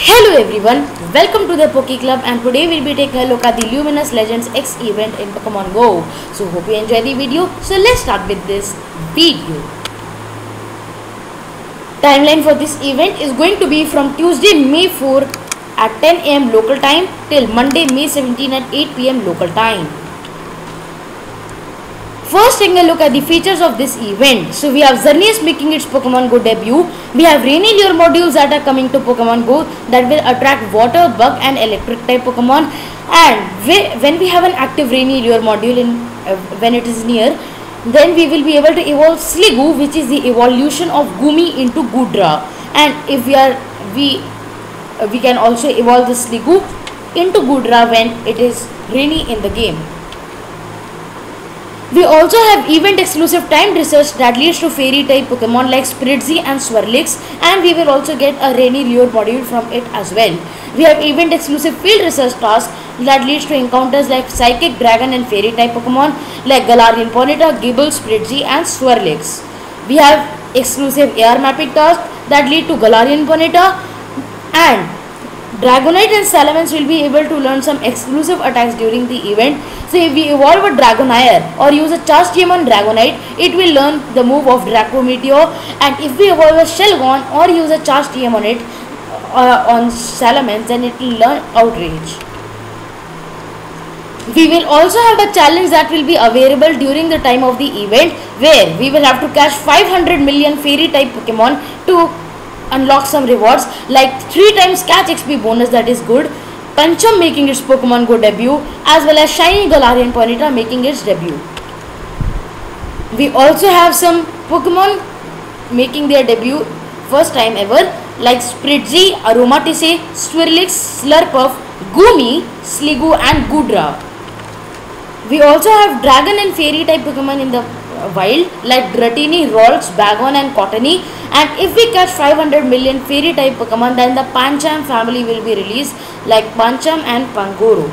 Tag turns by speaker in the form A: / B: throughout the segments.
A: Hello everyone, welcome to the Poke Club, and today we'll be taking a look at the Luminous Legends X event in Pokemon Go. So hope you enjoy the video. So let's start with this video. Timeline for this event is going to be from Tuesday May 4 at 10 am local time till Monday May 17 at 8 pm local time. First, taking a look at the features of this event. So we have Xerneas making its Pokemon Go debut. We have rainy lure modules that are coming to Pokemon Go that will attract water, bug and electric type Pokemon. And when we have an active rainy lure module when it is near, then we will be able to evolve Sliggoo, which is the evolution of Goomy, into Goodra. And if we can also evolve the Sliggoo into Goodra when it is rainy in the game. We also have event exclusive timed research that leads to fairy type Pokemon like Spritzee and Swirlix, and we will also get a rainy lure module from it as well. We have event exclusive field research task that leads to encounters like Psychic, Dragon and fairy type Pokemon like Galarian Ponyta, Gible, Spritzee and Swirlix. We have exclusive AR mapping task that lead to Galarian Ponyta, and Dragonite and Salamence will be able to learn some exclusive attacks during the event. So if we evolve a Dragonair or use a Charged TM on Dragonite, it will learn the move of Draco Meteor, and if we evolve a Shelgon or use a Charged TM on it on Salamence, then it will learn Outrage. We will also have a challenge that will be available during the time of the event, where we will have to catch 500 million fairy type Pokemon to unlock some rewards like 3 times catch XP bonus, that is good, Pancham making its Pokemon Go debut, as well as Shiny Galarian Ponyta making its debut. We also have some Pokemon making their debut first time ever like Spritzee, Aromatisse, Swirlix, Slurpuff, Goomy, Sliggoo and Goodra. We also have Dragon and Fairy type Pokemon in the wild like Dratini, Ralts, Bagon and Cottonee, and if we catch 500 million fairy type Pokemon, then the Pancham family will be released like Pancham and Pangoro.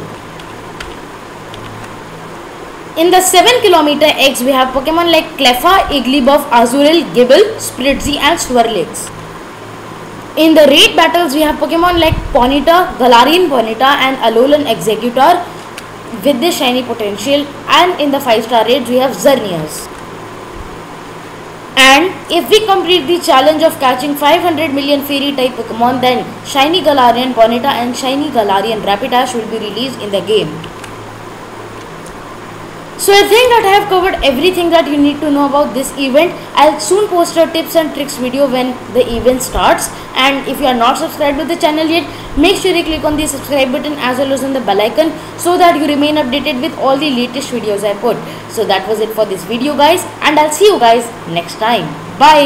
A: In the 7 km X, we have Pokemon like Cleffa, Igglybuff, Azurill, Gible, Spritzee and Swirlix. In the raid battles, we have Pokemon like Ponyta, Galarian Ponyta and Alolan Exeggutor with the shiny potential, and in the 5-star raids we have Xerneas. And if we complete the challenge of catching 500 million fairy type Pokemon, then Shiny Galarian Ponyta and Shiny Galarian Rapidash will be released in the game. So I think that I have covered everything that you need to know about this event. I'll soon post a tips and tricks video when the event starts, and if you are not subscribed to the channel yet, make sure you click on the subscribe button as well as on the bell icon so that you remain updated with all the latest videos I put. So that was it for this video guys, and I'll see you guys next time. Bye.